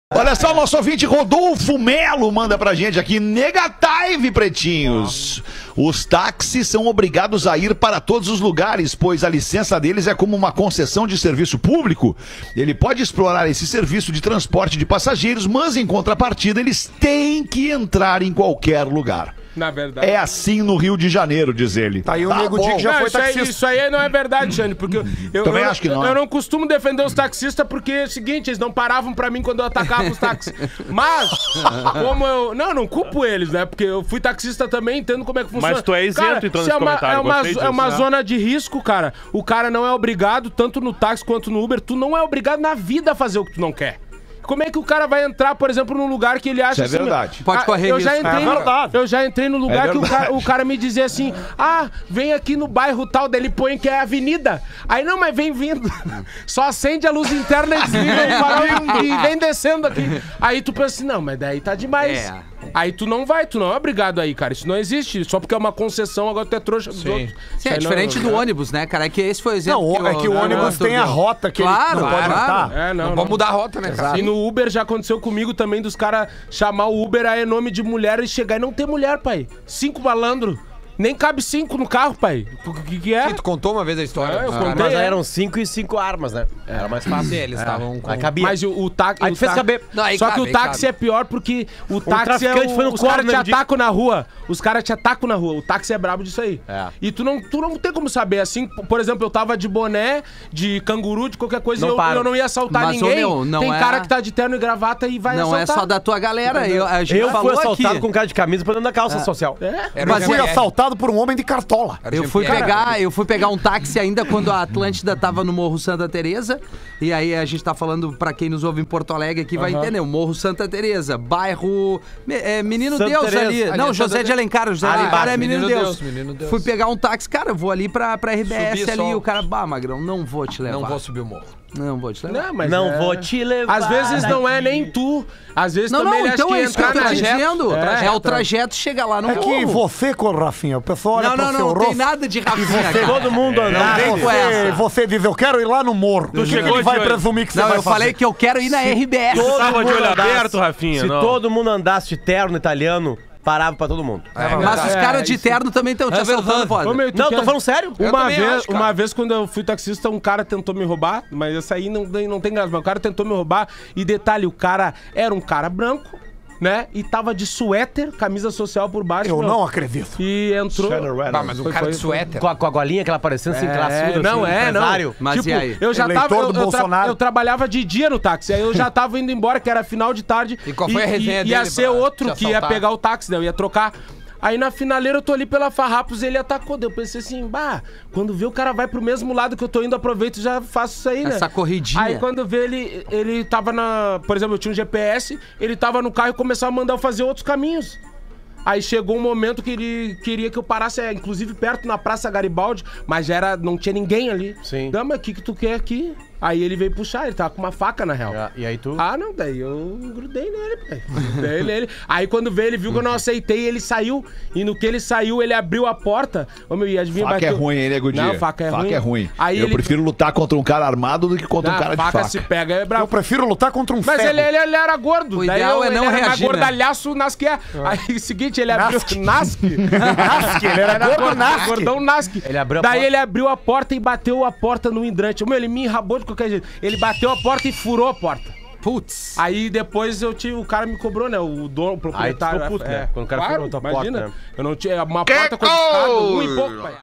Olha só, nosso ouvinte Rodolfo Melo manda pra gente aqui, Negative, pretinhos. Os táxis são obrigados a ir para todos os lugares, pois a licença deles é como uma concessão de serviço público. Ele pode explorar esse serviço de transporte de passageiros, mas em contrapartida eles têm que entrar em qualquer lugar. Na verdade. É assim no Rio de Janeiro, diz ele. Tá aí o Nego Di que já foi taxista. Isso aí não é verdade, Jane, porque eu Também acho que não. Eu não costumo defender os taxistas porque é o seguinte, eles não paravam pra mim quando eu atacava os táxis. Mas, como eu... Não culpo eles, né? Porque eu fui taxista também, entendo como é que funciona. Mas tu é isento, cara, então, nesse comentário. É uma zona de risco, cara. O cara não é obrigado, tanto no táxi quanto no Uber, tu não é obrigado na vida a fazer o que tu não quer. Como é que o cara vai entrar, por exemplo, num lugar que ele acha... Isso é verdade. Pode correr eu já isso. entrei eu já entrei no lugar que o cara me dizia assim, vem aqui no bairro tal, daí ele põe que é avenida. Aí, não, mas vem vindo. Só acende a luz interna e desliga o farol e vem descendo aqui. Aí tu pensa assim, não, mas daí tá demais. Aí tu não é obrigado aí, cara. Isso não existe. Só porque é uma concessão, agora tu é trouxa dos outros. Sim, é diferente do ônibus, né, cara? É que esse foi o exemplo. Não, é que o ônibus tem a rota que ele não pode botar. Não pode mudar a rota, né, cara? E no Uber já aconteceu comigo também, dos caras chamar o Uber aí nome de mulher e chegar e não ter mulher, pai. 5 malandros. Nem cabe 5 no carro, pai. O que é? Sim, tu contou uma vez a história. Eu contei. Mas aí eram 5 e 5 armas, né? Era mais fácil. Eles estavam com... Aí cabia. Mas o táxi... Aí tu fez caber. Só que o táxi é pior porque o táxi é traficante foi no os caras te corner de- atacam na rua. Os caras te atacam na rua. O táxi é brabo disso aí. É. E tu não tem como saber. Assim, por exemplo, eu tava de boné, de canguru, de qualquer coisa, Não e para. eu não ia assaltar Mas, ô, ninguém. meu, não Tem é- cara que tá de terno e gravata e vai Não é assaltar. só da tua galera. A gente Eu falou fui assaltado aqui. com cara de camisa pra dentro da calça social. Era Mas o fui GNR. assaltado por um homem de cartola. Eu fui pegar um táxi ainda quando a Atlântida tava no Morro Santa Teresa. E aí a gente tá falando, pra quem nos ouve em Porto Alegre aqui, vai entender. O Morro Santa Teresa, bairro Menino Santa Deus Teresa. ali. Não, José de Alencar. José de Alencar é Menino Deus. Menino Deus. Fui pegar um táxi, cara, eu vou ali pra RBS Subi ali. só. O cara, Magrão, não vou te levar. Não vou subir o morro. Não vou te levar. Não, mas Não vou te levar. Às vezes não é nem tu. Às vezes Não, também ele então acha é que isso que eu entrar tô na dizendo. trajeto. É o trajeto chegar lá no É que morro. você, Rafinha, o pessoal olha pro seu Não tem rosto. nada de Rafinha, cara. Todo mundo andasse. vem com essa. Você diz, eu quero ir lá no morro. O que chegou ele vai de olho. presumir que você Não, vai eu fazer? falei que eu quero ir na RBS. Todo mundo olho andasse, aberto, Rafinha. Se não. todo mundo andasse de terno italiano, parava pra todo mundo. Mas os caras de terno também estão te assaltando, pode. Ô, meu, tu Não, quer- tô falando sério. Uma vez quando eu fui taxista, um cara tentou me roubar, mas essa aí não tem graça, mas o cara tentou me roubar e detalhe, o cara era um cara branco, né? E tava de suéter, camisa social por baixo. Eu meu, não acredito. E entrou... Mas um cara de suéter. Com a golinha, aquela parecendo assim, classuda. Não, assim, empresário. Mas e aí? Eu já Eleitor tava. do Bolsonaro. Eu trabalhava de dia no táxi, aí eu já tava indo embora, que era final de tarde. E qual foi a resenha Ia dele ser pra outro te que ia assaltar? pegar o táxi, né? Eu ia trocar. Aí na finaleira eu tô ali pela Farrapos, ele atacou. Daí eu pensei assim, quando vê o cara vai pro mesmo lado que eu tô indo, aproveito e já faço isso aí, né? Essa corridinha. Aí quando vê ele tava por exemplo, eu tinha um GPS, ele tava no carro e começava a mandar eu fazer outros caminhos. Aí chegou um momento que ele queria que eu parasse, inclusive perto na Praça Garibaldi, mas não tinha ninguém ali. Sim. Não, mas o que tu quer aqui? Aí ele veio puxar, ele tava com uma faca na real. E aí tu? Não, daí eu grudei nele, pai. Grudei nele. Aí quando veio, ele viu que eu não aceitei, ele saiu. E no que ele saiu, ele abriu a porta. Ô, meu, e adivinha... Faca é ruim, hein, Nego Di? Não, faca é ruim. Faca é ruim. Aí Eu ele... prefiro lutar contra um cara armado do que contra um cara de faca faca. se pega, é bravo. Eu prefiro lutar contra um Mas cego. ele era gordo. O Daí ideal é não ele era mais reagir, né? gordalhaço nas que é. Aí, seguinte, ele abriu... Nasc. Nasc. Ele era gordo Nasc. Gordão Nasc. Ele abriu a Daí porta. ele abriu a porta e bateu a porta no hidrante. Meu, ele me enrabou de qualquer jeito. Ele bateu a porta e furou a porta. Putz. Aí depois o cara me cobrou, né? O dono, o Aí tu proprietário. ficou puto, né? Quando o cara claro, furou tua imagina. porta, né? Eu não tinha uma porta codificada, 1 e pouco, pai.